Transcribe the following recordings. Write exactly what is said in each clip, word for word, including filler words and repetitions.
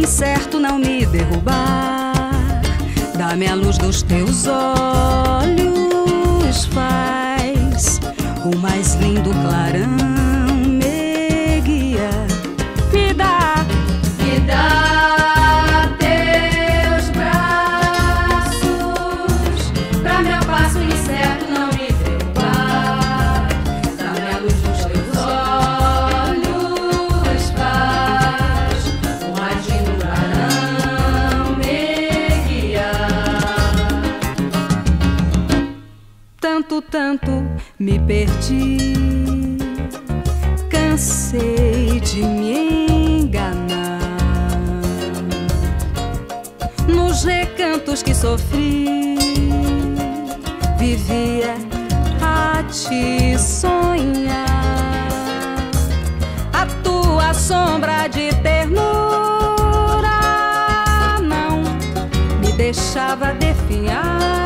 incerto não me derrubar. Dá-me a luz dos teus olhos, faz o mais lindo clarão me guia. Me dá, me dá teus braços, pra meu passo incerto não me derrubar. Dá-me a luz dos teus olhos, faz o mais lindo clarão me guiar. Tanto, tanto me perdi, cansei de me enganar nos recantos que sofri. Vivia a te sonhar, a tua sombra de ternura não me deixava definhar.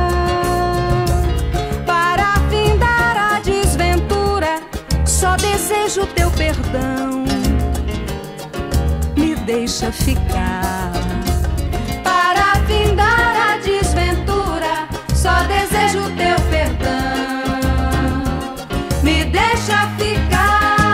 Para findar a desventura, só desejo teu perdão, me deixa ficar. Para findar a desventura, só desejo teu perdão, me deixa ficar.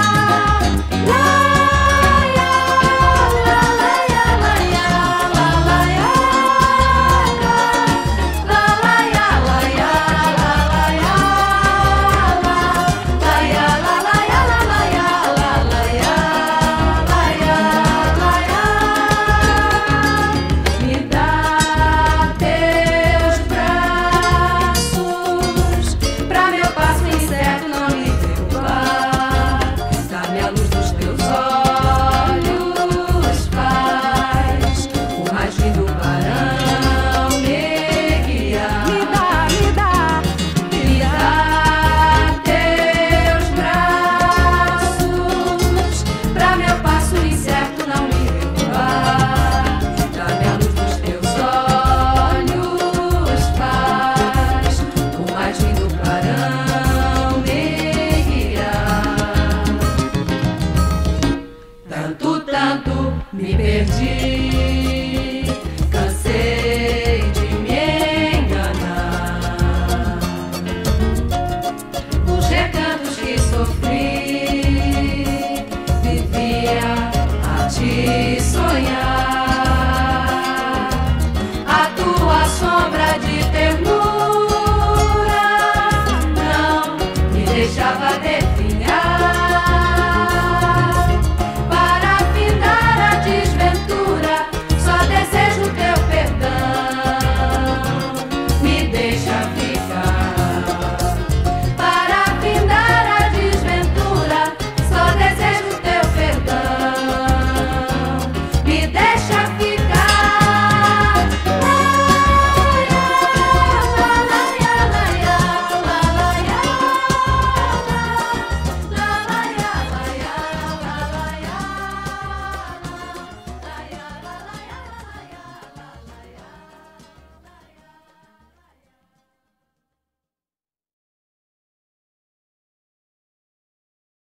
Tanto, tanto me perdi, cansei de me enganar nos recantos que sofri. Vivia a te sonhar.